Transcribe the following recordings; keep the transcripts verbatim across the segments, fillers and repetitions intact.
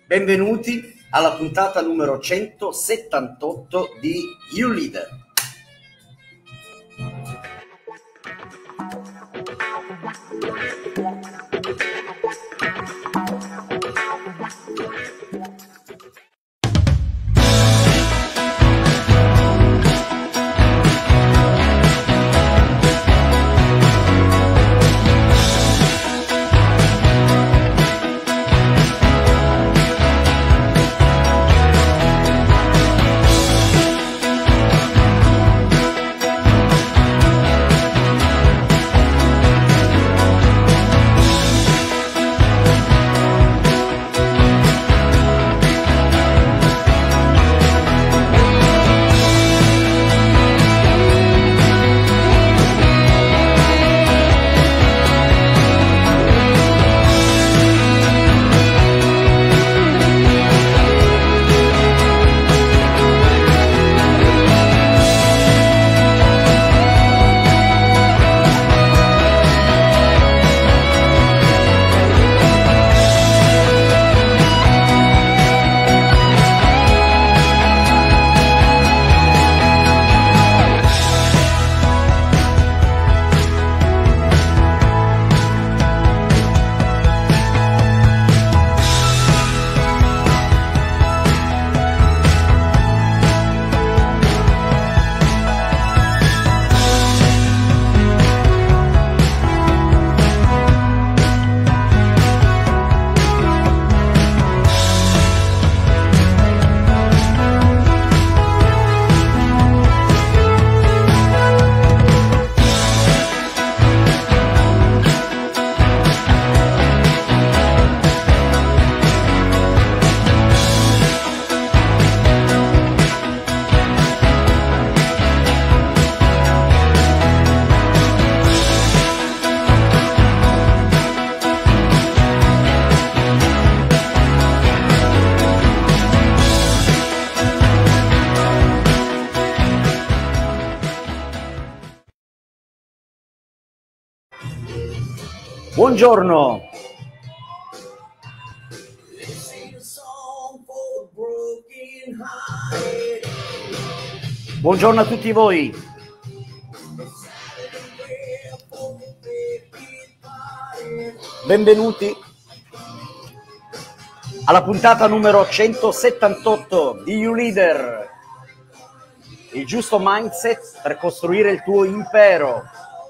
Benvenuti alla puntata numero centosettantotto di You Leader. Buongiorno. Buongiorno a tutti voi. Benvenuti alla puntata numero centosettantotto di You Leader. Il giusto mindset per costruire il tuo impero.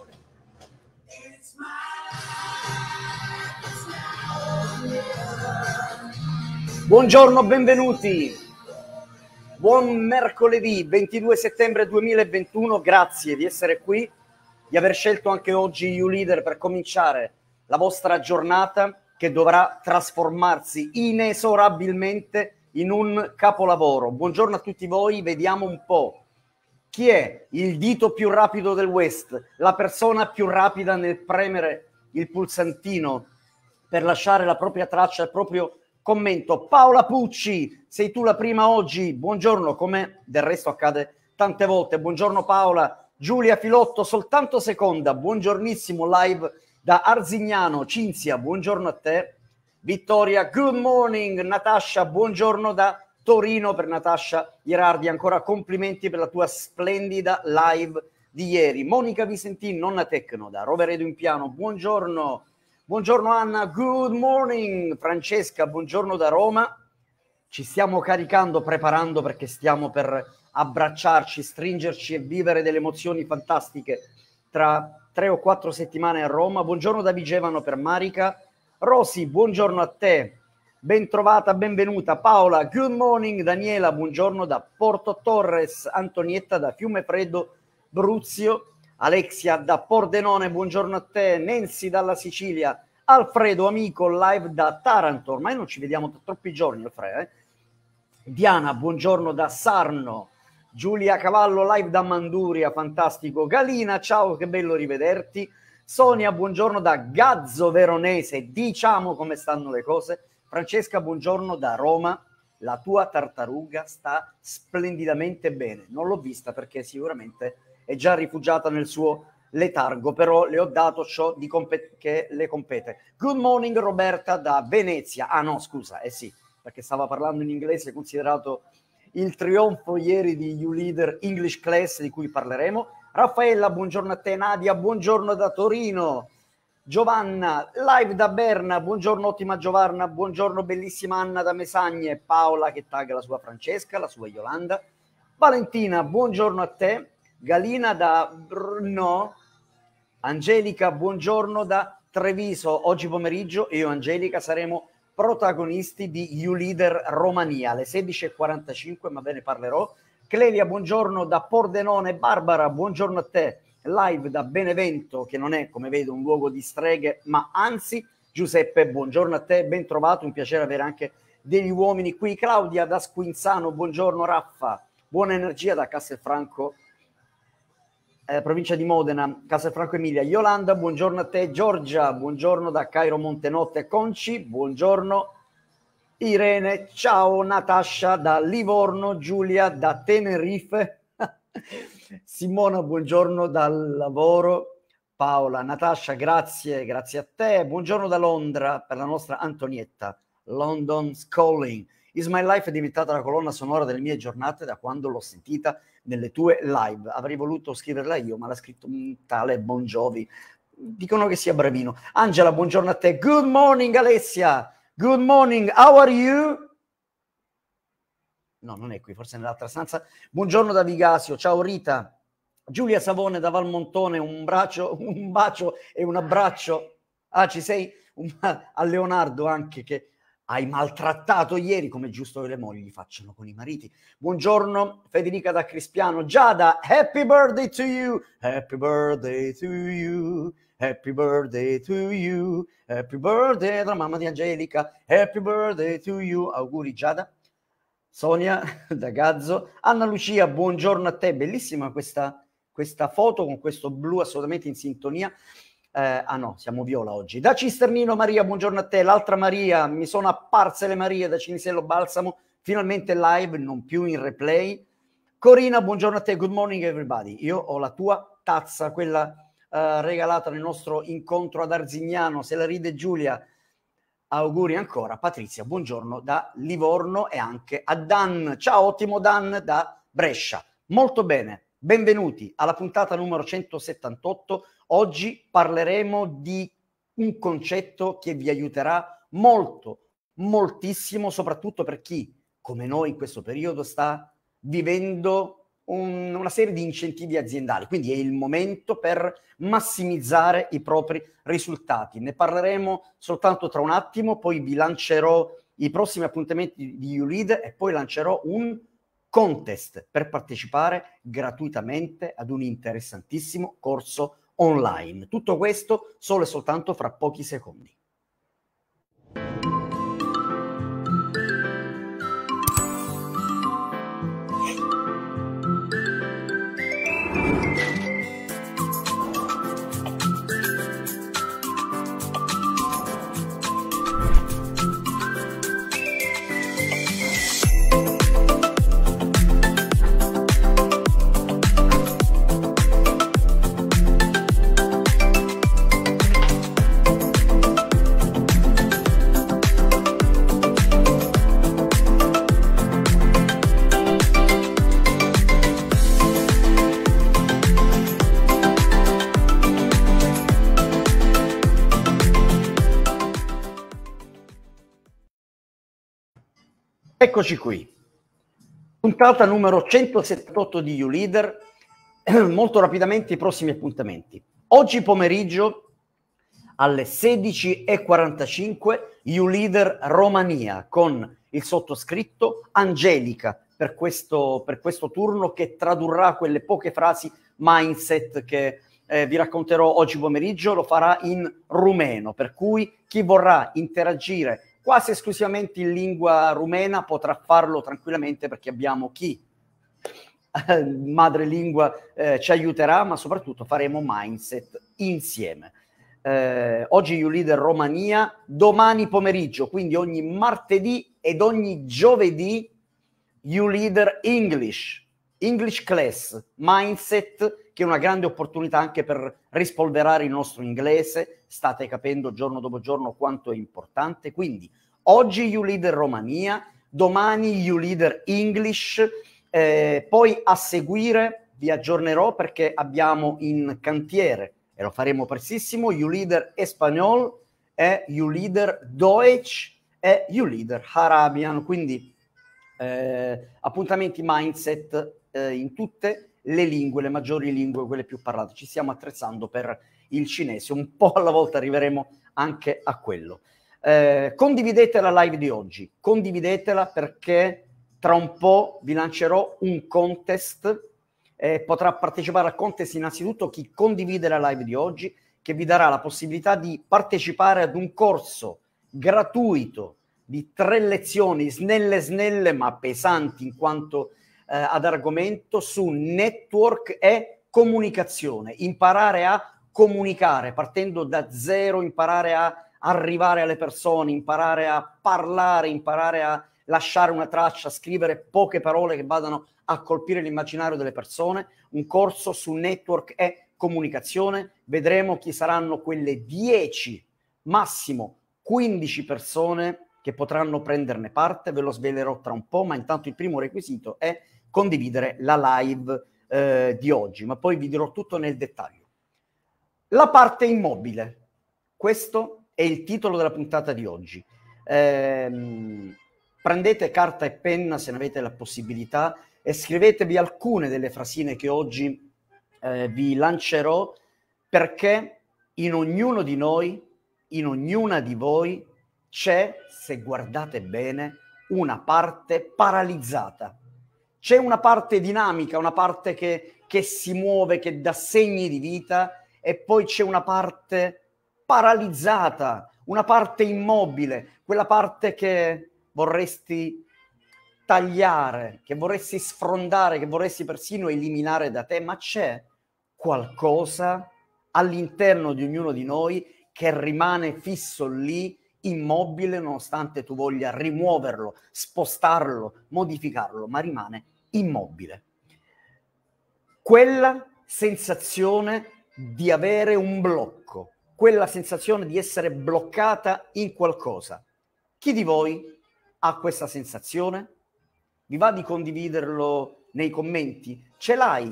Buongiorno, benvenuti. Buon mercoledì ventidue settembre duemilaventuno. Grazie di essere qui, di aver scelto anche oggi You Leader per cominciare la vostra giornata che dovrà trasformarsi inesorabilmente in un capolavoro. Buongiorno a tutti voi. Vediamo un po' chi è il dito più rapido del West, la persona più rapida nel premere il pulsantino per lasciare la propria traccia, il proprio commento. Paola Pucci, sei tu la prima oggi. Buongiorno, come del resto accade tante volte. Buongiorno Paola. Giulia Filotto, soltanto seconda. Buongiornissimo, live da Arzignano. Cinzia, buongiorno a te. Vittoria, good morning. Natascia, buongiorno da Torino. Per Natascia Ierardi, ancora complimenti per la tua splendida live di ieri. Monica Visentin, nonna Tecno, da Roveredo in Piano. Buongiorno. Buongiorno Anna, good morning. Francesca, buongiorno da Roma. Ci stiamo caricando, preparando perché stiamo per abbracciarci, stringerci e vivere delle emozioni fantastiche tra tre o quattro settimane a Roma. Buongiorno da Vigevano per Marica. Rosy, buongiorno a te. Ben trovata, benvenuta. Paola, good morning. Daniela, buongiorno da Porto Torres. Antonietta da Fiumefreddo, Bruzio. Alexia da Pordenone, buongiorno a te. Nancy dalla Sicilia. Alfredo, amico, live da Taranto. Ormai non ci vediamo da troppi giorni, Alfredo. Eh? Diana, buongiorno da Sarno. Giulia Cavallo, live da Manduria, fantastico. Galina, ciao, che bello rivederti. Sonia, buongiorno da Gazzo Veronese. Diciamo come stanno le cose. Francesca, buongiorno da Roma. La tua tartaruga sta splendidamente bene. Non l'ho vista perché sicuramente è già rifugiata nel suo letargo, però le ho dato ciò di compet- che le compete. Good morning Roberta da Venezia. Ah no, scusa, eh sì, perché stava parlando in inglese, considerato il trionfo ieri di YouLeader English Class, di cui parleremo. Raffaella, buongiorno a te. Nadia, buongiorno da Torino. Giovanna, live da Berna, buongiorno ottima Giovanna, buongiorno bellissima Anna da Mesagne. Paola che tagga la sua Francesca, la sua Yolanda. Valentina, buongiorno a te. Galina da Brno. Angelica, buongiorno da Treviso. Oggi pomeriggio io e Angelica saremo protagonisti di YouLeader Romania alle sedici e quarantacinque, ma ve ne parlerò. Clelia, buongiorno da Pordenone. Barbara, buongiorno a te. Live da Benevento, che non è, come vedo, un luogo di streghe, ma anzi. Giuseppe, buongiorno a te, ben trovato, un piacere avere anche degli uomini qui. Claudia da Squinzano, buongiorno. Raffa, buona energia da Castelfranco, eh, provincia di Modena, Castelfranco Emilia. Yolanda, buongiorno a te. Giorgia, buongiorno da Cairo Montenotte. Conci, buongiorno. Irene, ciao. Natascia da Livorno. Giulia da Tenerife. Simona, buongiorno dal lavoro. Paola, Natascia, grazie, grazie a te. Buongiorno da Londra per la nostra Antonietta. London's Calling. Is My Life è diventata la colonna sonora delle mie giornate da quando l'ho sentita nelle tue live. Avrei voluto scriverla io, ma l'ha scritto un tale Bon Jovi. Dicono che sia bravino. Angela, buongiorno a te. Good morning, Alessia. Good morning. How are you? No, non è qui, forse è nell'altra stanza. Buongiorno da Vigasio. Ciao Rita. Giulia Savone da Valmontone. Un braccio, un bacio e un abbraccio. Ah, ci sei? Un, a Leonardo anche, che hai maltrattato ieri, come è giusto che le mogli facciano con i mariti. Buongiorno Federica da Crispiano. Giada, happy birthday to you. Happy birthday to you. Happy birthday to you. Happy birthday dalla mamma di Angelica. Happy birthday to you. Auguri Giada. Sonia da Gazzo. Anna Lucia, buongiorno a te. Bellissima questa, questa foto con questo blu assolutamente in sintonia. Eh, ah no, siamo viola oggi. Da Cisternino Maria, buongiorno a te. L'altra Maria, mi sono apparse le Marie da Cinisello Balsamo, finalmente live, non più in replay. Corina, buongiorno a te. Good morning everybody. Io ho la tua tazza, quella eh, regalata nel nostro incontro ad Arzignano. Se la ride Giulia. Auguri ancora. Patrizia, buongiorno da Livorno e anche a Dan. Ciao, ottimo Dan da Brescia. Molto bene, benvenuti alla puntata numero centosettantotto. Oggi parleremo di un concetto che vi aiuterà molto, moltissimo, soprattutto per chi, come noi in questo periodo, sta vivendo un, una serie di incentivi aziendali. Quindi è il momento per massimizzare i propri risultati. Ne parleremo soltanto tra un attimo, poi vi lancerò i prossimi appuntamenti di YouLeader e poi lancerò un contest per partecipare gratuitamente ad un interessantissimo corso online. Tutto questo solo e soltanto fra pochi secondi. Eccoci qui, puntata numero centosettantotto di YouLeader. Molto rapidamente i prossimi appuntamenti. Oggi pomeriggio alle sedici e quarantacinque YouLeader Romania con il sottoscritto Angelica per questo, per questo turno, che tradurrà quelle poche frasi mindset che eh, vi racconterò oggi pomeriggio. Lo farà in rumeno, per cui chi vorrà interagire quasi esclusivamente in lingua rumena potrà farlo tranquillamente, perché abbiamo chi eh, madrelingua eh, ci aiuterà, ma soprattutto faremo mindset insieme. Eh, oggi YouLeader Romania, domani pomeriggio, quindi ogni martedì ed ogni giovedì YouLeader English, English Class, Mindset, che è una grande opportunità anche per rispolverare il nostro inglese. State capendo giorno dopo giorno quanto è importante. Quindi Oggi YouLeader Romania, domani YouLeader English, eh, poi a seguire vi aggiornerò perché abbiamo in cantiere, e lo faremo prestissimo, YouLeader Espagnol e YouLeader Deutsch e YouLeader Arabian, quindi eh, appuntamenti mindset eh, in tutte le lingue, le maggiori lingue, quelle più parlate. Ci stiamo attrezzando per il cinese, un po' alla volta arriveremo anche a quello. Eh, condividete la live di oggi, condividetela perché tra un po' vi lancerò un contest, eh, potrà partecipare al contest innanzitutto chi condivide la live di oggi, che vi darà la possibilità di partecipare ad un corso gratuito di tre lezioni snelle snelle ma pesanti in quanto eh, ad argomento su network e comunicazione, imparare a comunicare partendo da zero, imparare a arrivare alle persone, imparare a parlare, imparare a lasciare una traccia, scrivere poche parole che vadano a colpire l'immaginario delle persone, un corso su network e comunicazione. Vedremo chi saranno quelle dieci, massimo quindici persone che potranno prenderne parte, ve lo svelerò tra un po', ma intanto il primo requisito è condividere la live eh, di oggi, ma poi vi dirò tutto nel dettaglio. La parte immobile, questo è il titolo della puntata di oggi. Eh, prendete carta e penna se ne avete la possibilità e scrivetevi alcune delle frasine che oggi eh, vi lancerò, perché in ognuno di noi, in ognuna di voi c'è, se guardate bene, una parte paralizzata. C'è una parte dinamica, una parte che, che si muove, che dà segni di vita, e poi c'è una parte paralizzata, una parte immobile, quella parte che vorresti tagliare, che vorresti sfrondare, che vorresti persino eliminare da te, ma c'è qualcosa all'interno di ognuno di noi che rimane fisso lì, immobile, nonostante tu voglia rimuoverlo, spostarlo, modificarlo, ma rimane immobile. Quella sensazione di avere un blocco, quella sensazione di essere bloccata in qualcosa. Chi di voi ha questa sensazione? Vi va di condividerlo nei commenti? Ce l'hai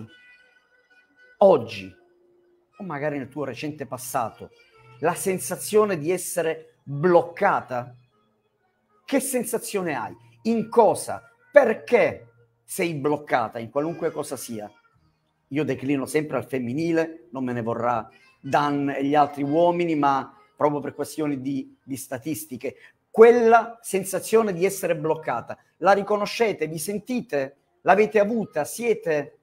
oggi o magari nel tuo recente passato? La sensazione di essere bloccata? Che sensazione hai? In cosa? Perché sei bloccata in qualunque cosa sia? Io declino sempre al femminile, non me ne vorrà Dan e gli altri uomini, ma proprio per questioni di, di statistiche. Quella sensazione di essere bloccata, la riconoscete? Vi sentite? L'avete avuta? Siete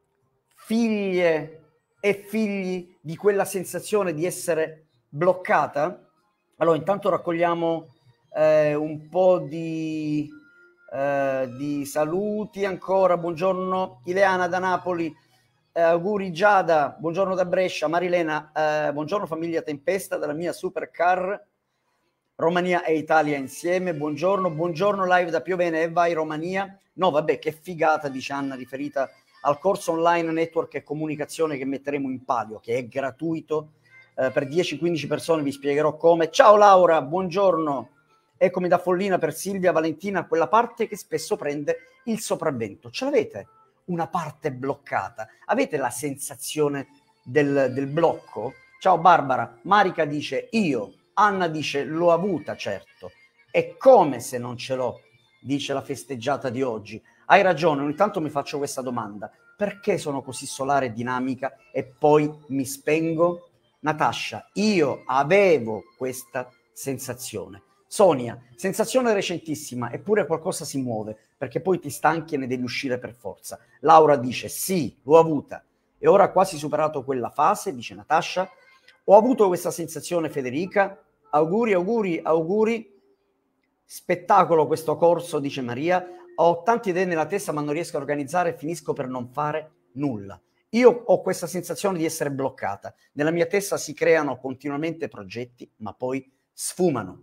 figlie e figli di quella sensazione di essere bloccata? Allora, intanto raccogliamo eh, un po' di, eh, di saluti ancora. Buongiorno Ileana da Napoli. Eh, auguri Giada, buongiorno da Brescia. Marilena, eh, buongiorno famiglia Tempesta dalla mia supercar. Romania e Italia insieme, buongiorno, buongiorno live da Piovene e vai Romania. No vabbè, che figata, dice Anna, riferita al corso online network e comunicazione che metteremo in palio, che è gratuito, eh, per dieci quindici persone, vi spiegherò come. Ciao Laura, buongiorno, eccomi da Follina per Silvia Valentina, quella parte che spesso prende il sopravvento. Ce l'avete? Una parte bloccata? Avete la sensazione del, del blocco? Ciao Barbara, Marica dice io, Anna dice l'ho avuta, certo, è come se non ce l'ho, dice la festeggiata di oggi. Hai ragione, ogni tanto mi faccio questa domanda, perché sono così solare e dinamica e poi mi spengo? Natascia, io avevo questa sensazione. Sonia, sensazione recentissima, eppure qualcosa si muove, perché poi ti stanchi e ne devi uscire per forza. Laura dice, sì, l'ho avuta, e ora ha quasi superato quella fase, dice Natascia. Ho avuto questa sensazione, Federica, auguri, auguri, auguri, spettacolo questo corso, dice Maria. Ho tante idee nella testa, ma non riesco a organizzare e finisco per non fare nulla. Io ho questa sensazione di essere bloccata. Nella mia testa si creano continuamente progetti, ma poi sfumano.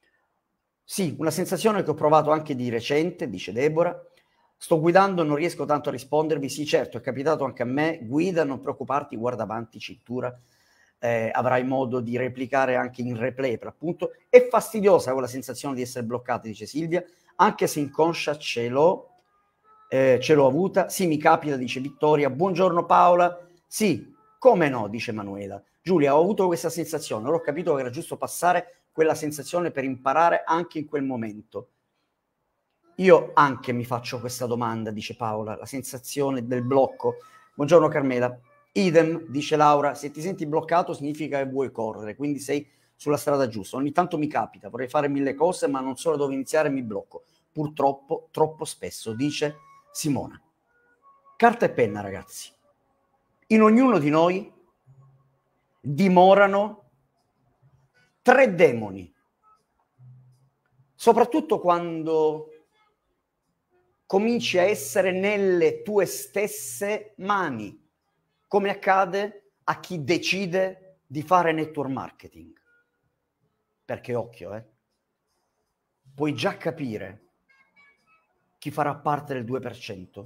Sì, una sensazione che ho provato anche di recente, dice Deborah. Sto guidando, non riesco tanto a rispondervi. Sì, certo, è capitato anche a me. Guida, non preoccuparti, guarda avanti, cintura. eh, avrai modo di replicare anche in replay, per appunto. È fastidiosa quella sensazione di essere bloccati, dice Silvia, anche se inconscia ce l'ho, eh, ce l'ho avuta. Sì, mi capita, dice Vittoria. Buongiorno Paola. Sì, come no, dice Manuela. Giulia, ho avuto questa sensazione, ora ho capito che era giusto passare quella sensazione per imparare anche in quel momento. Io anche mi faccio questa domanda, dice Paola, la sensazione del blocco. Buongiorno Carmela. Idem, dice Laura, se ti senti bloccato significa che vuoi correre, quindi sei sulla strada giusta. Ogni tanto mi capita, vorrei fare mille cose, ma non so da dove iniziare e mi blocco. Purtroppo, troppo spesso, dice Simona. Carta e penna, ragazzi. In ognuno di noi dimorano tre demoni, soprattutto quando cominci a essere nelle tue stesse mani, come accade a chi decide di fare network marketing. Perché occhio, eh, puoi già capire chi farà parte del due per cento.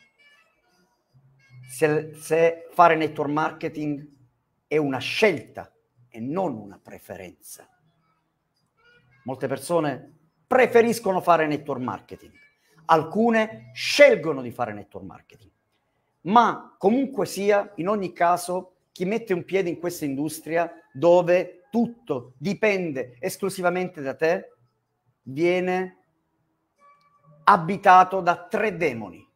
Se, se fare network marketing è una scelta e non una preferenza. Molte persone preferiscono fare network marketing, alcune scelgono di fare network marketing, ma comunque sia, in ogni caso, chi mette un piede in questa industria dove tutto dipende esclusivamente da te, viene abitato da tre demoni.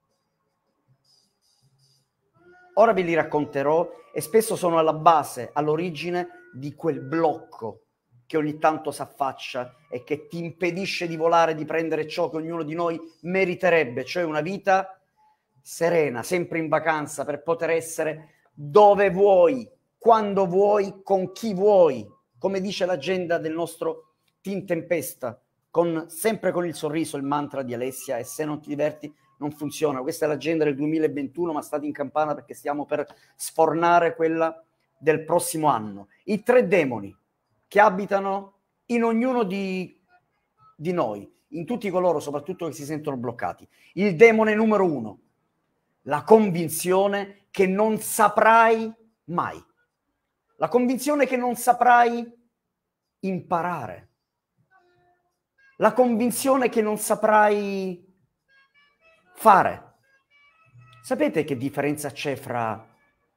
Ora ve li racconterò e spesso sono alla base, all'origine di quel blocco che ogni tanto si affaccia e che ti impedisce di volare, di prendere ciò che ognuno di noi meriterebbe, cioè una vita serena, sempre in vacanza, per poter essere dove vuoi, quando vuoi, con chi vuoi, come dice l'agenda del nostro Team Tempesta, con, sempre con il sorriso, il mantra di Alessia, e se non ti diverti non funziona. Questa è l'agenda del duemilaventuno, ma state in campana perché stiamo per sfornare quella del prossimo anno. I tre demoni che abitano in ognuno di, di noi, in tutti coloro soprattutto che si sentono bloccati. Il demone numero uno, la convinzione che non saprai mai, la convinzione che non saprai imparare, la convinzione che non saprai fare. Sapete che differenza c'è fra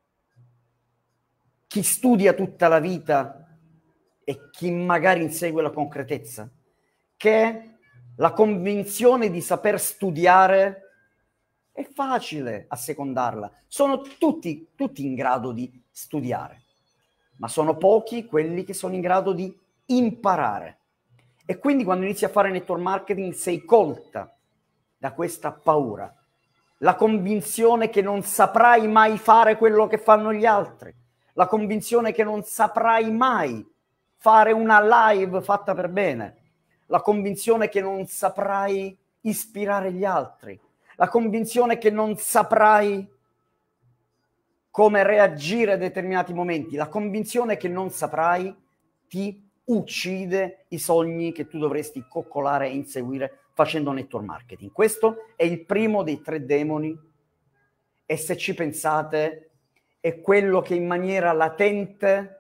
chi studia tutta la vita e chi magari insegue la concretezza? Che la convinzione di saper studiare è facile assecondarla. Sono tutti, tutti in grado di studiare, ma sono pochi quelli che sono in grado di imparare. E quindi quando inizi a fare network marketing sei colta da questa paura, la convinzione che non saprai mai fare quello che fanno gli altri, la convinzione che non saprai mai fare una live fatta per bene, la convinzione che non saprai ispirare gli altri, la convinzione che non saprai come reagire a determinati momenti, la convinzione che non saprai ti uccide i sogni che tu dovresti coccolare e inseguire facendo network marketing. Questo è il primo dei tre demoni e, se ci pensate, è quello che in maniera latente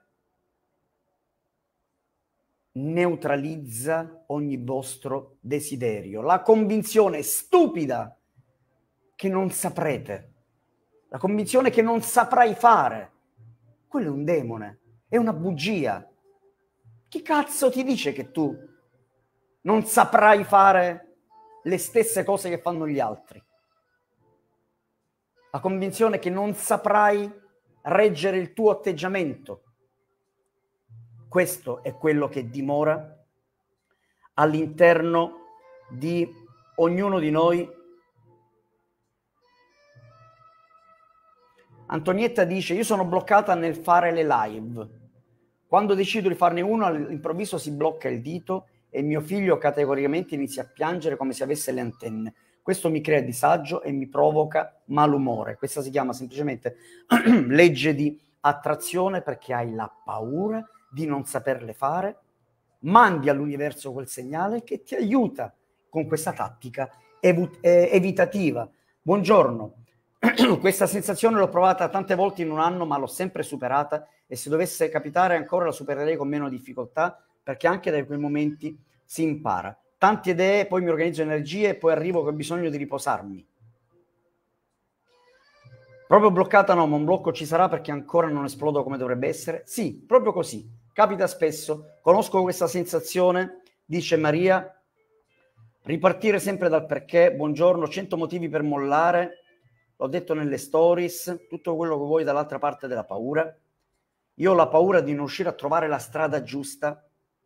neutralizza ogni vostro desiderio. La convinzione stupida che non saprete, la convinzione che non saprai fare, quello è un demone, è una bugia. Chi cazzo ti dice che tu non saprai fare le stesse cose che fanno gli altri? La convinzione che non saprai reggere il tuo atteggiamento. Questo è quello che dimora all'interno di ognuno di noi. Antonietta dice: io sono bloccata nel fare le live. Quando decido di farne uno, all'improvviso si blocca il dito e mio figlio categoricamente inizia a piangere come se avesse le antenne. Questo mi crea disagio e mi provoca malumore. Questa si chiama semplicemente legge di attrazione, perché hai la paura di non saperle fare, mandi all'universo quel segnale che ti aiuta con questa tattica ev- eh, evitativa. Buongiorno. Questa sensazione l'ho provata tante volte in un anno, ma l'ho sempre superata e se dovesse capitare ancora la supererei con meno difficoltà, perché anche da quei momenti si impara. Tante idee, poi mi organizzo energie e poi arrivo che ho bisogno di riposarmi. Proprio bloccata no, ma un blocco ci sarà perché ancora non esplodo come dovrebbe essere? Sì, proprio così. Capita spesso. Conosco questa sensazione, dice Maria. Ripartire sempre dal perché. Buongiorno, cento motivi per mollare. L'ho detto nelle stories. Tutto quello che vuoi dall'altra parte della paura. Io ho la paura di non riuscire a trovare la strada giusta.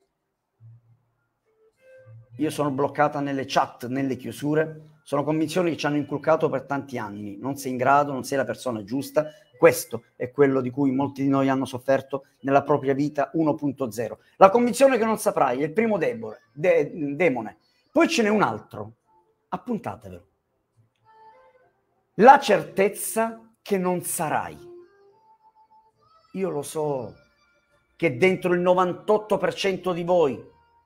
Io sono bloccata nelle chat, nelle chiusure. Sono convinzioni che ci hanno inculcato per tanti anni. Non sei in grado, non sei la persona giusta. Questo è quello di cui molti di noi hanno sofferto nella propria vita uno punto zero. La convinzione che non saprai è il primo debole, de, demone. Poi ce n'è un altro. Appuntatevelo. La certezza che non sarai. Io lo so che dentro il novantotto per cento di voi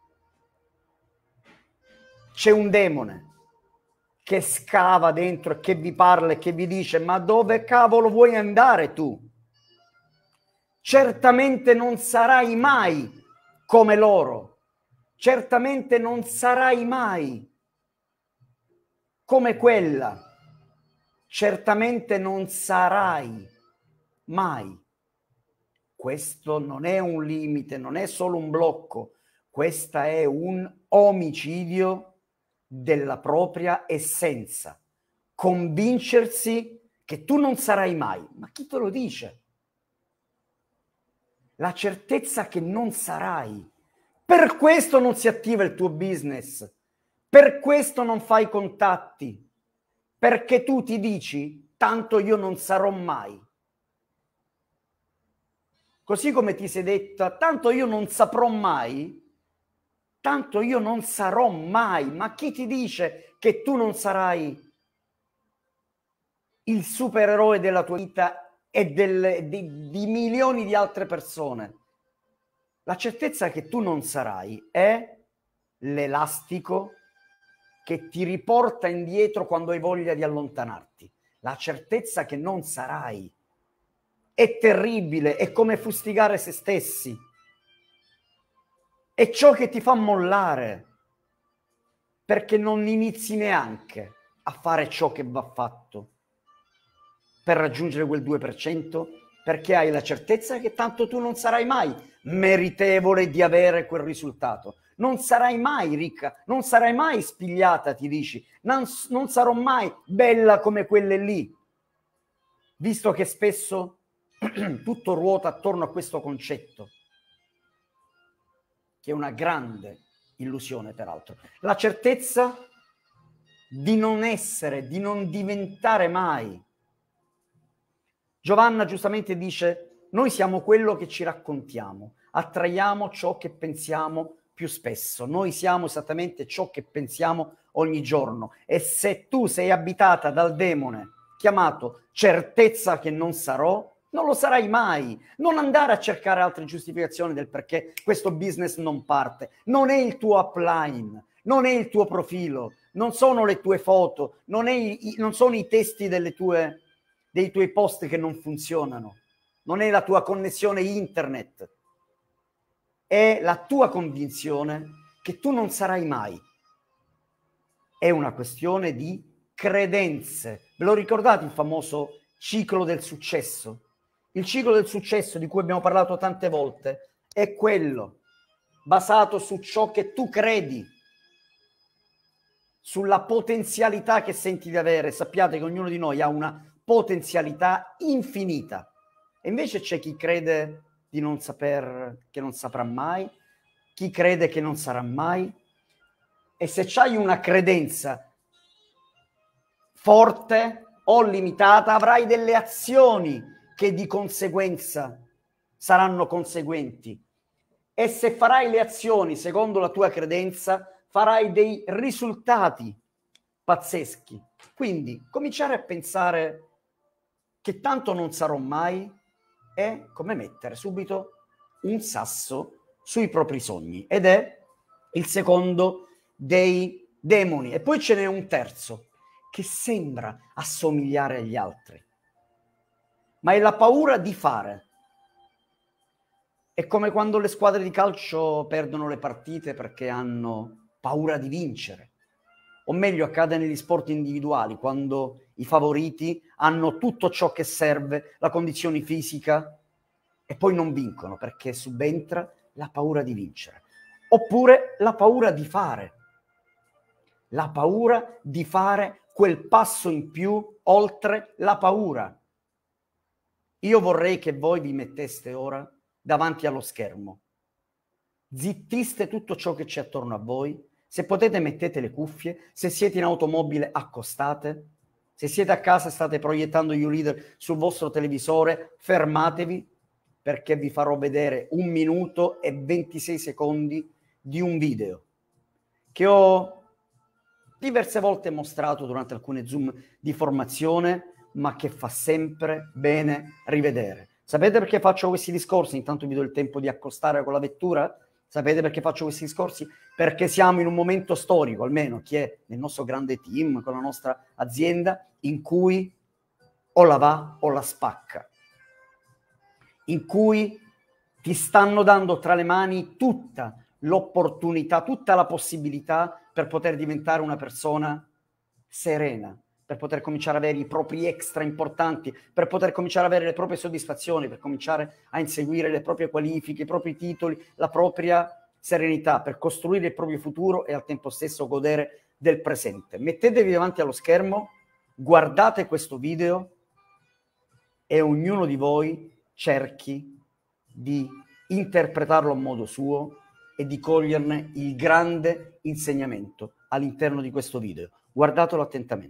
c'è un demone che scava dentro e che vi parla e che vi dice: ma dove cavolo vuoi andare tu? Certamente non sarai mai come loro, certamente non sarai mai come quella, certamente non sarai mai. Questo non è un limite, non è solo un blocco, questa è un omicidio della propria essenza. Convincersi che tu non sarai mai. Ma chi te lo dice? La certezza che non sarai. Per questo non si attiva il tuo business. Per questo non fai contatti. Perché tu ti dici: tanto io non sarò mai. Così come ti sei detta: tanto io non saprò mai, tanto io non sarò mai. Ma chi ti dice che tu non sarai il supereroe della tua vita e del, di, di milioni di altre persone? La certezza che tu non sarai è l'elastico che ti riporta indietro quando hai voglia di allontanarti. La certezza che non sarai è terribile, è come fustigare se stessi. È ciò che ti fa mollare, perché non inizi neanche a fare ciò che va fatto per raggiungere quel due per cento, perché hai la certezza che tanto tu non sarai mai meritevole di avere quel risultato. Non sarai mai ricca, non sarai mai spigliata, ti dici. Non, non sarò mai bella come quelle lì. Visto che spesso tutto ruota attorno a questo concetto, che è una grande illusione peraltro. La certezza di non essere, di non diventare mai. Giovanna giustamente dice: noi siamo quello che ci raccontiamo, attraiamo ciò che pensiamo più spesso, noi siamo esattamente ciò che pensiamo ogni giorno, e se tu sei abitata dal demone chiamato certezza che non sarò, non lo sarai mai. Non andare a cercare altre giustificazioni del perché questo business non parte. Non è il tuo upline, non è il tuo profilo, non sono le tue foto, non, è i, non sono i testi delle tue, dei tuoi post che non funzionano, non è la tua connessione internet, è la tua convinzione che tu non sarai mai. È una questione di credenze. Ve lo ricordate il famoso ciclo del successo? Il ciclo del successo di cui abbiamo parlato tante volte è quello basato su ciò che tu credi, sulla potenzialità che senti di avere. Sappiate che ognuno di noi ha una potenzialità infinita, e invece c'è chi crede di non saper, che non saprà mai, chi crede che non sarà mai. E se c'hai una credenza forte o limitata, avrai delle azioni che di conseguenza saranno conseguenti. E se farai le azioni secondo la tua credenza, farai dei risultati pazzeschi. Quindi cominciare a pensare che tanto non sarò mai è come mettere subito un sasso sui propri sogni, ed è il secondo dei demoni. E poi ce n'è un terzo. che sembra assomigliare agli altri, ma è la paura di fare. È come quando le squadre di calcio perdono le partite perché hanno paura di vincere. O meglio, accade negli sport individuali, quando i favoriti hanno tutto ciò che serve, la condizione fisica, e poi non vincono perché subentra la paura di vincere. Oppure la paura di fare. La paura di fare quel passo in più oltre la paura. Io vorrei che voi vi metteste ora davanti allo schermo. Zittiste tutto ciò che c'è attorno a voi. Se potete mettete le cuffie. Se siete in automobile accostate. Se siete a casa e state proiettando YouLeader sul vostro televisore, fermatevi, perché vi farò vedere un minuto e ventisei secondi di un video che ho diverse volte mostrato durante alcune Zoom di formazione, ma che fa sempre bene rivedere. Sapete perché faccio questi discorsi? Intanto vi do il tempo di accostare con la vettura. Sapete perché faccio questi discorsi? Perché siamo in un momento storico, almeno chi è nel nostro grande team, con la nostra azienda, in cui o la va o la spacca. In cui ti stanno dando tra le mani tutta l'opportunità, tutta la possibilità per poter diventare una persona serena, per poter cominciare ad avere i propri extra importanti, per poter cominciare ad avere le proprie soddisfazioni, per cominciare a inseguire le proprie qualifiche, i propri titoli, la propria serenità, per costruire il proprio futuro e al tempo stesso godere del presente. Mettetevi davanti allo schermo, guardate questo video e ognuno di voi cerchi di interpretarlo a modo suo e di coglierne il grande insegnamento all'interno di questo video. Guardatelo attentamente.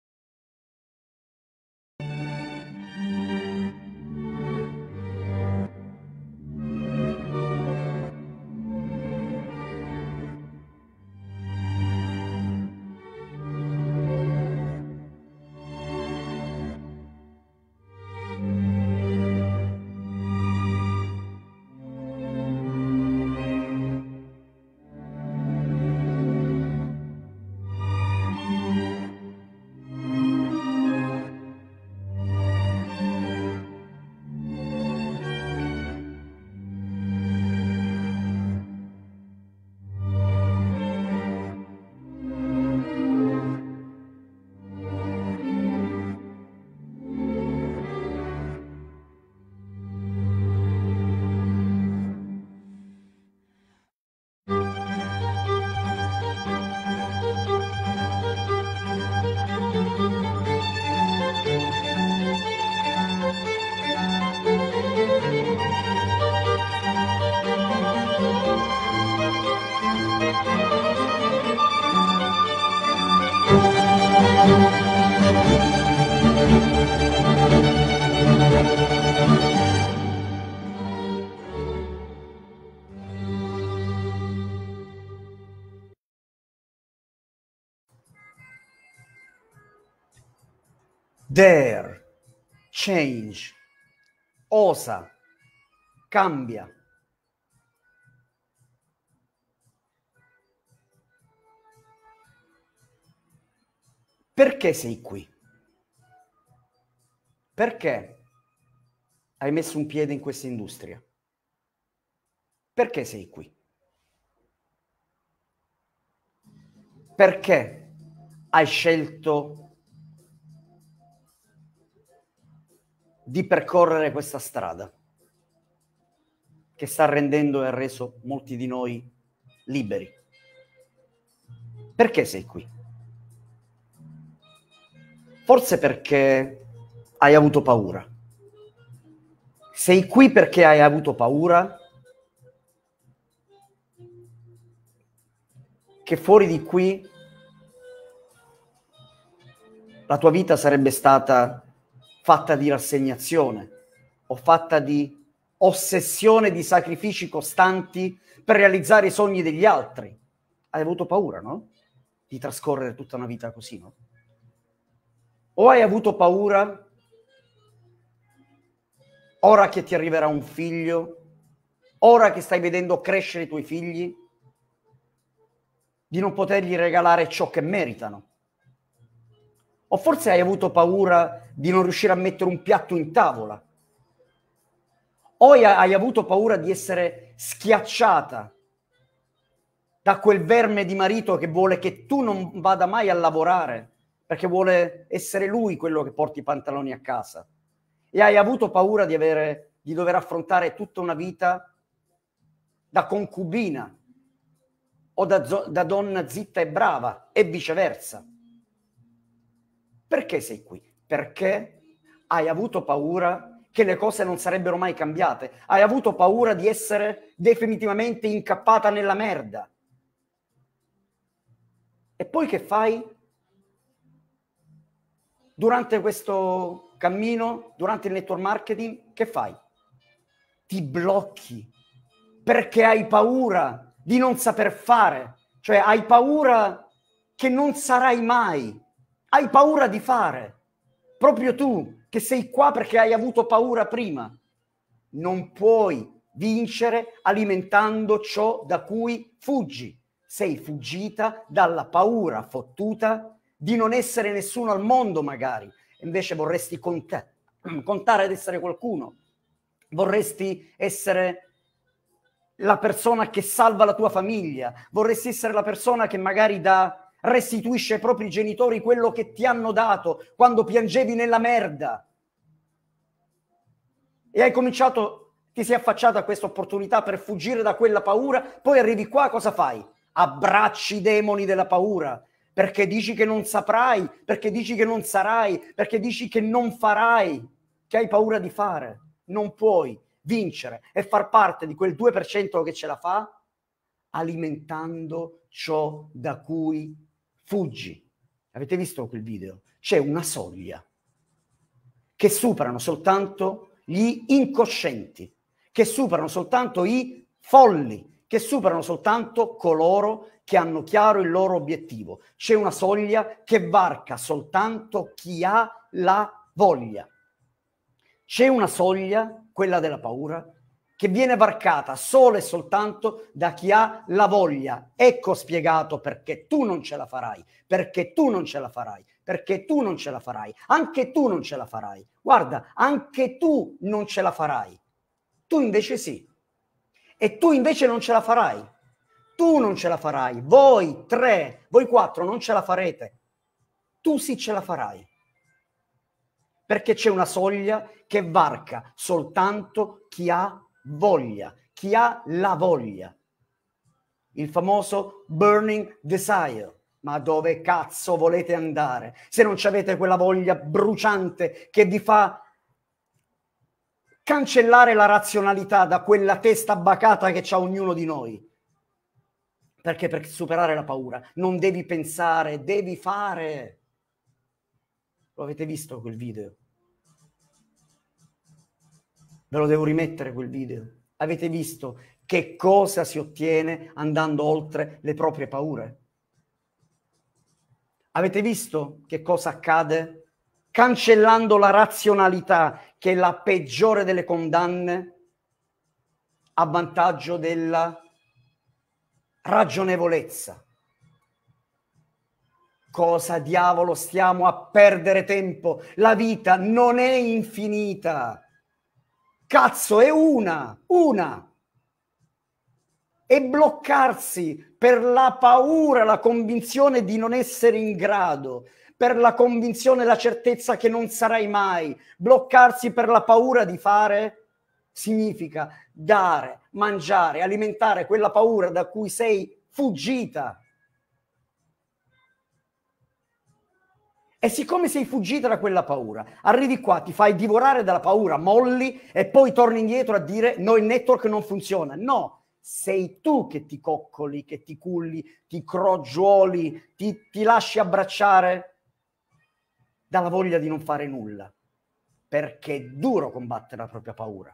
Dare, change, osa, cambia. Perché sei qui? Perché hai messo un piede in questa industria? Perché sei qui? Perché hai scelto di percorrere questa strada che sta rendendo e ha reso molti di noi liberi? Perché sei qui? Forse perché hai avuto paura. Sei qui perché hai avuto paura che fuori di qui la tua vita sarebbe stata fatta di rassegnazione o fatta di ossessione di sacrifici costanti per realizzare i sogni degli altri. Hai avuto paura, no? Di trascorrere tutta una vita così, no? O hai avuto paura, ora che ti arriverà un figlio, ora che stai vedendo crescere i tuoi figli, di non potergli regalare ciò che meritano. O forse hai avuto paura di non riuscire a mettere un piatto in tavola? O hai avuto paura di essere schiacciata da quel verme di marito che vuole che tu non vada mai a lavorare, perché vuole essere lui quello che porti i pantaloni a casa? E hai avuto paura di, avere, di dover affrontare tutta una vita da concubina o da, da donna zitta e brava e viceversa? Perché sei qui? Perché hai avuto paura che le cose non sarebbero mai cambiate. Hai avuto paura di essere definitivamente incappata nella merda. E poi che fai? Durante questo cammino, durante il network marketing, che fai? Ti blocchi perché hai paura di non saper fare. Cioè hai paura che non sarai mai. Hai paura di fare. Proprio tu, che sei qua perché hai avuto paura prima. Non puoi vincere alimentando ciò da cui fuggi. Sei fuggita dalla paura fottuta di non essere nessuno al mondo, magari. Invece vorresti cont- contare ad essere qualcuno. Vorresti essere la persona che salva la tua famiglia. Vorresti essere la persona che magari dà... restituisce ai propri genitori quello che ti hanno dato quando piangevi nella merda. E hai cominciato, ti sei affacciata a questa opportunità per fuggire da quella paura, poi arrivi qua, cosa fai? Abbracci i demoni della paura, perché dici che non saprai, perché dici che non sarai, perché dici che non farai, che hai paura di fare. Non puoi vincere e far parte di quel due per cento che ce la fa alimentando ciò da cui fuggi. Avete visto quel video? C'è una soglia che superano soltanto gli incoscienti, che superano soltanto i folli, che superano soltanto coloro che hanno chiaro il loro obiettivo. C'è una soglia che varca soltanto chi ha la voglia. C'è una soglia, quella della paura, che viene varcata solo e soltanto da chi ha la voglia. Ecco spiegato perché tu non ce la farai, perché tu non ce la farai, perché tu non ce la farai, anche tu non ce la farai. Guarda, anche tu non ce la farai. Tu invece sì. E tu invece non ce la farai. Tu non ce la farai. Voi tre, voi quattro non ce la farete. Tu sì ce la farai. Perché c'è una soglia che varca soltanto chi ha voglia, chi ha la voglia. Il famoso burning desire. Ma dove cazzo volete andare? Se non avete quella voglia bruciante che vi fa cancellare la razionalità da quella testa bacata che c'ha ognuno di noi. Perché per superare la paura non devi pensare, devi fare. Lo avete visto quel video? Ve lo devo rimettere quel video. Avete visto che cosa si ottiene andando oltre le proprie paure? Avete visto che cosa accade cancellando la razionalità, che è la peggiore delle condanne, a vantaggio della ragionevolezza? Cosa diavolo stiamo a perdere tempo? La vita non è infinita. Cazzo, è una, una. E bloccarsi per la paura, la convinzione di non essere in grado, per la convinzione e la certezza che non sarai mai, bloccarsi per la paura di fare, significa dare, mangiare, alimentare quella paura da cui sei fuggita. E siccome sei fuggita da quella paura, arrivi qua, ti fai divorare dalla paura, molli e poi torni indietro a dire no, il network non funziona. No, sei tu che ti coccoli, che ti culli, ti crogioli, ti, ti lasci abbracciare dalla voglia di non fare nulla. Perché è duro combattere la propria paura.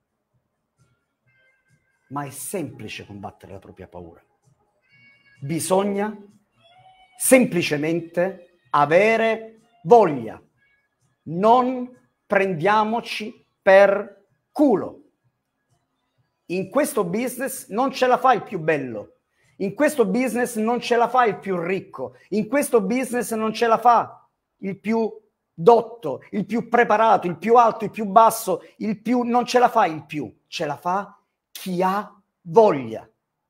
Ma è semplice combattere la propria paura. Bisogna semplicemente avere voglia. Non prendiamoci per culo. In questo business non ce la fai il più bello. In questo business non ce la fa il più ricco. In questo business non ce la fa il più dotto, il più preparato, il più alto, il più basso, il più... non ce la fa il più, ce la fa chi ha voglia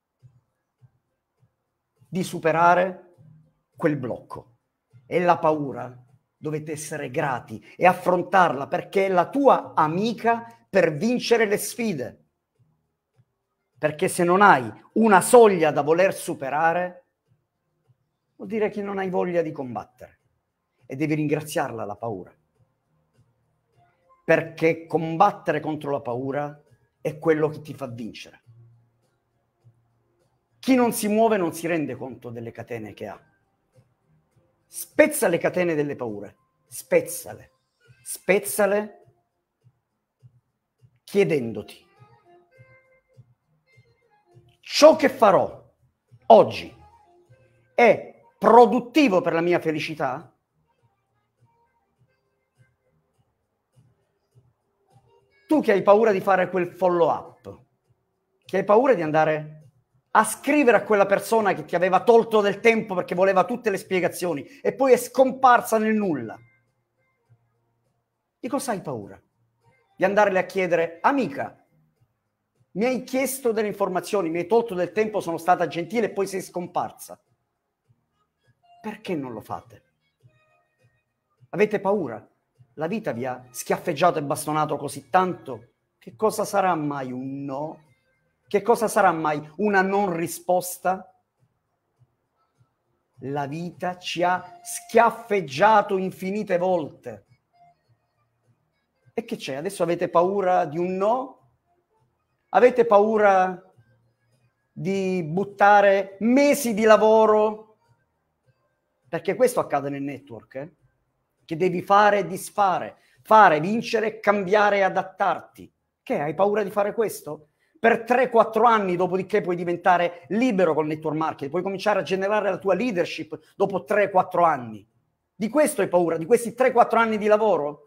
di superare quel blocco. E la paura dovete essere grati e affrontarla, perché è la tua amica per vincere le sfide. Perché se non hai una soglia da voler superare, vuol dire che non hai voglia di combattere. E devi ringraziarla la paura. Perché combattere contro la paura è quello che ti fa vincere. Chi non si muove non si rende conto delle catene che ha. Spezza le catene delle paure, spezzale, spezzale chiedendoti: ciò che farò oggi è produttivo per la mia felicità? Tu che hai paura di fare quel follow up, che hai paura di andare a scrivere a quella persona che ti aveva tolto del tempo perché voleva tutte le spiegazioni e poi è scomparsa nel nulla. Di cosa hai paura? Di andarle a chiedere: amica, mi hai chiesto delle informazioni, mi hai tolto del tempo, sono stata gentile e poi sei scomparsa. Perché non lo fate? Avete paura? La vita vi ha schiaffeggiato e bastonato così tanto. Che cosa sarà mai un no? Che cosa sarà mai una non risposta? La vita ci ha schiaffeggiato infinite volte. E che c'è? Adesso avete paura di un no? Avete paura di buttare mesi di lavoro? Perché questo accade nel network, eh? Che devi fare e disfare, fare, vincere, cambiare e adattarti. Che hai paura di fare questo? Per tre quattro anni, dopodiché puoi diventare libero col network marketing, puoi cominciare a generare la tua leadership dopo tre quattro anni. Di questo hai paura? Di questi tre quattro anni di lavoro?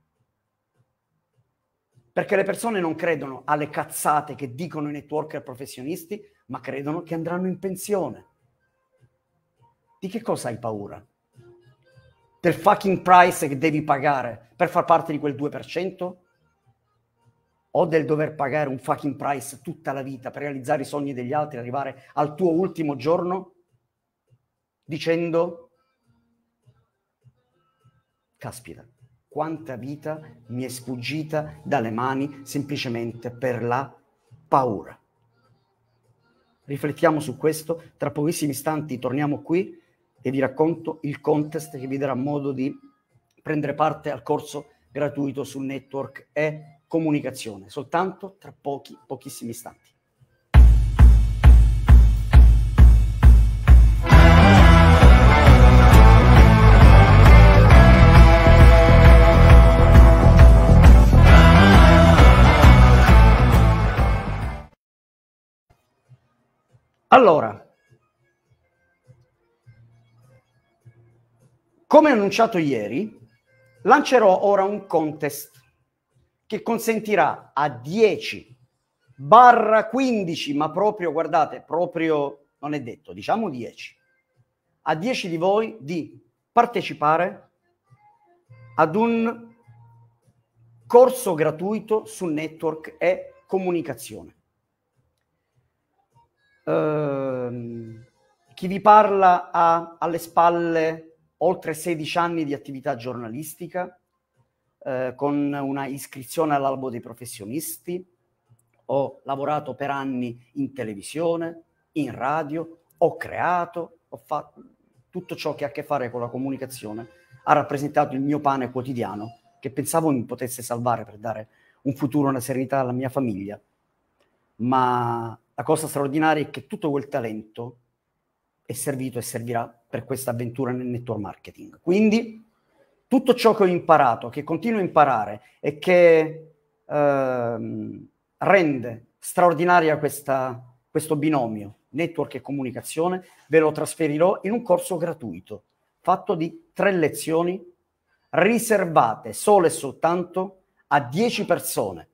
Perché le persone non credono alle cazzate che dicono i networker professionisti, ma credono che andranno in pensione. Di che cosa hai paura? Del fucking price che devi pagare per far parte di quel due per cento? O del dover pagare un fucking price tutta la vita per realizzare i sogni degli altri e arrivare al tuo ultimo giorno dicendo: caspita, quanta vita mi è sfuggita dalle mani semplicemente per la paura. Riflettiamo su questo, tra pochissimi istanti torniamo qui e vi racconto il contest che vi darà modo di prendere parte al corso gratuito su network e comunicazione, soltanto tra pochi, pochissimi istanti. Allora, come annunciato ieri, lancerò ora un contest che consentirà a dieci barra quindici, ma proprio, guardate, proprio non è detto, diciamo dieci, a dieci di voi di partecipare ad un corso gratuito su network e comunicazione. Uh, chi vi parla ha alle spalle oltre sedici anni di attività giornalistica, eh, con una iscrizione all'albo dei professionisti. Ho lavorato per anni in televisione, in radio, ho creato, ho fatto tutto ciò che ha a che fare con la comunicazione, ha rappresentato il mio pane quotidiano che pensavo mi potesse salvare per dare un futuro e una serenità alla mia famiglia. Ma la cosa straordinaria è che tutto quel talento è servito e servirà per questa avventura nel network marketing. Quindi tutto ciò che ho imparato, che continuo a imparare e che ehm, rende straordinaria questa, questo binomio network e comunicazione, ve lo trasferirò in un corso gratuito fatto di tre lezioni riservate solo e soltanto a dieci persone,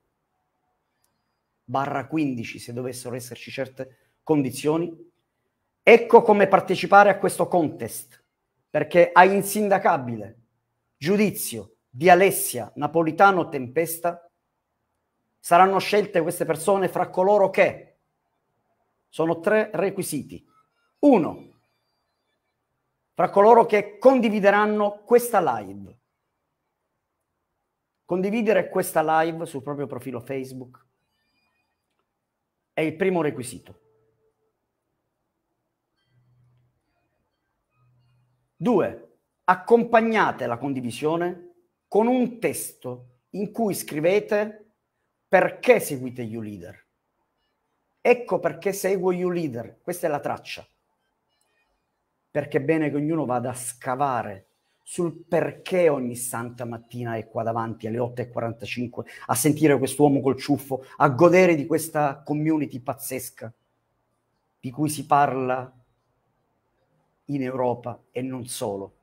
barra quindici se dovessero esserci certe condizioni. Ecco come partecipare a questo contest, perché è insindacabile. giudizio di Alessia Napolitano Tempesta, saranno scelte queste persone fra coloro che sono tre requisiti. Uno, fra coloro che condivideranno questa live. Condividere questa live sul proprio profilo Facebook è il primo requisito. Due, accompagnate la condivisione con un testo in cui scrivete perché seguite YouLeader. Ecco perché seguo YouLeader, questa è la traccia. Perché è bene che ognuno vada a scavare sul perché ogni santa mattina è qua davanti alle otto e quarantacinque a sentire quest'uomo col ciuffo, a godere di questa community pazzesca di cui si parla in Europa e non solo.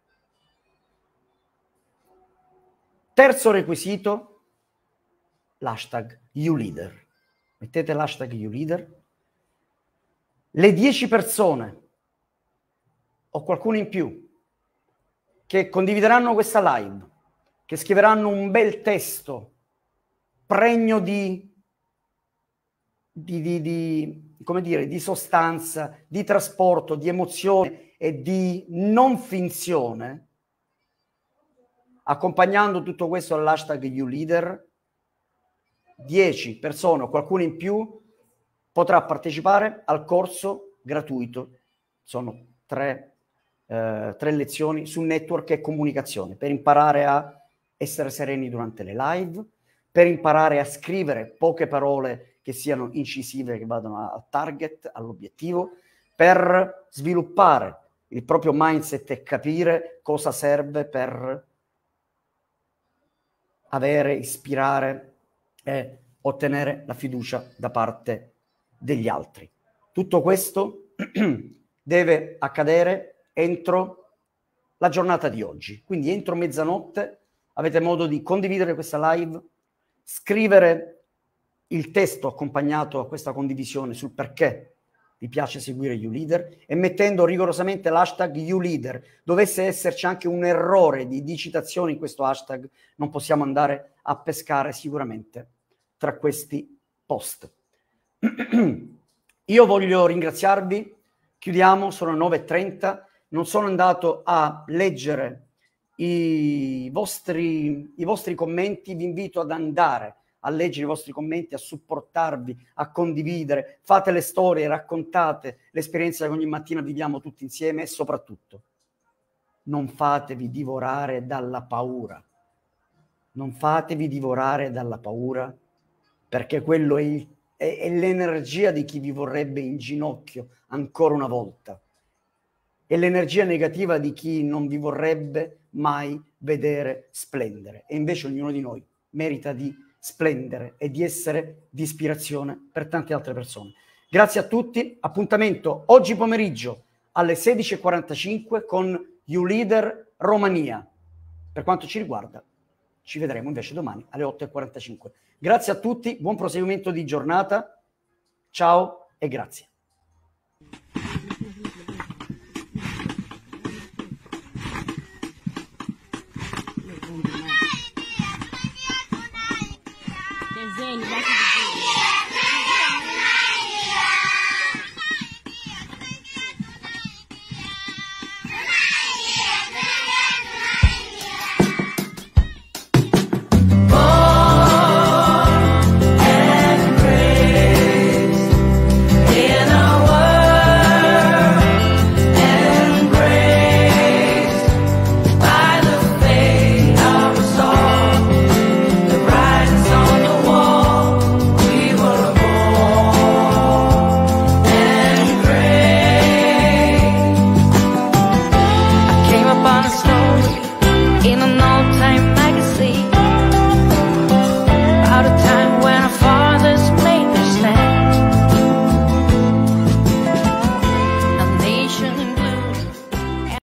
Terzo requisito, l'hashtag YouLeader. Mettete l'hashtag YouLeader. Le dieci persone o qualcuno in più che condivideranno questa live, che scriveranno un bel testo pregno di, di, di, di, come dire, di sostanza, di trasporto, di emozione e di non finzione, accompagnando tutto questo all'hashtag YouLeader, dieci persone o qualcuno in più potrà partecipare al corso gratuito. Sono tre Eh, tre lezioni su network e comunicazione per imparare a essere sereni durante le live, per imparare a scrivere poche parole che siano incisive, che vadano al target, all'obiettivo, per sviluppare il proprio mindset e capire cosa serve per avere, ispirare e ottenere la fiducia da parte degli altri. Tutto questo deve accadere entro la giornata di oggi. Quindi entro mezzanotte avete modo di condividere questa live, scrivere il testo accompagnato a questa condivisione sul perché vi piace seguire YouLeader e mettendo rigorosamente l'hashtag YouLeader. Dovesse esserci anche un errore di, di citazione in questo hashtag, non possiamo andare a pescare sicuramente tra questi post. Io voglio ringraziarvi, chiudiamo, sono le nove e trenta. Non sono andato a leggere i vostri, i vostri commenti, vi invito ad andare a leggere i vostri commenti, a supportarvi, a condividere, fate le storie, raccontate l'esperienza che ogni mattina viviamo tutti insieme e soprattutto non fatevi divorare dalla paura, non fatevi divorare dalla paura, perché quello è, il, è, è l'energia di chi vi vorrebbe in ginocchio ancora una volta. E l'energia negativa di chi non vi vorrebbe mai vedere splendere. E invece ognuno di noi merita di splendere e di essere di ispirazione per tante altre persone. Grazie a tutti, appuntamento oggi pomeriggio alle sedici e quarantacinque con YouLeader Romania. Per quanto ci riguarda, ci vedremo invece domani alle otto e quarantacinque. Grazie a tutti, buon proseguimento di giornata, ciao e grazie. Zeni,